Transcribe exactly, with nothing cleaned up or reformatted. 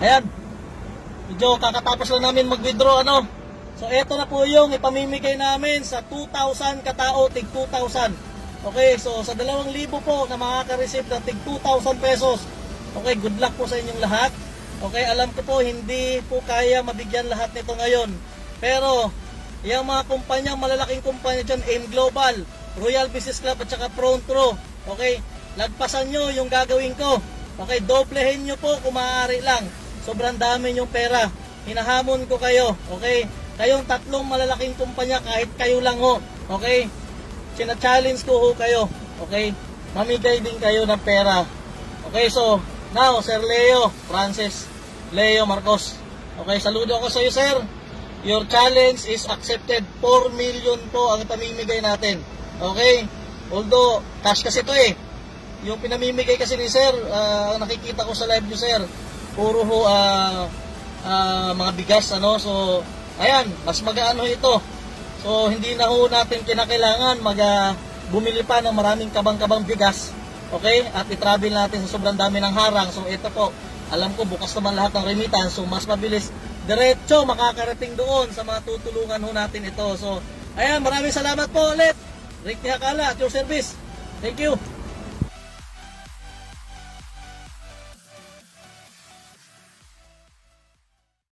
Ayan. Medyo kakatapos lang namin mag-withdraw, ano. So, eto na po yung ipamimigay namin sa two thousand katao, tig two thousand. Okay, so sa dalawang libo po na makaka-receive ng tig two thousand pesos. Okay, good luck po sa inyong lahat. Okay, alam ko po hindi po kaya mabigyan lahat nito ngayon. Pero, yung mga kumpanya, malalaking kumpanya dyan, AIM Global, Royal Business Club at saka Prontro. Okay, lagpasan nyo yung gagawin ko. Okay, doblehin nyo po kung maaari lang. Sobrang dami yung pera. Hinahamon ko kayo. Okay, kayong tatlong malalaking kumpanya, kahit kayo lang ho. Okay, sina-challenge ko ho kayo. Okay, mamigay din kayo ng pera. Okay, so now Sir Leo Francis Leo Marcos. Okay, saludo ako sa iyo, sir. Your challenge is accepted. four million po ang ipamimigay natin. Okay, although cash kasi to eh. Yung pinamimigay kasi ni sir, uh, nakikita ko sa live nyo, sir, puro ho uh, uh, mga bigas, ano. So ayan, mas magaano ito. So, hindi na ho natin kinakailangan mag uh, bumili pa ng maraming kabang-kabang bigas. Okay? At i-travel natin sa sobrang dami ng harang. So, ito po, alam ko bukas naman lahat ng remittance. So, mas mabilis. Diretso makakarating doon sa mga tutulungan ho natin ito. So, ayan, maraming salamat po ulit. Rick Hakala at your service. Thank you.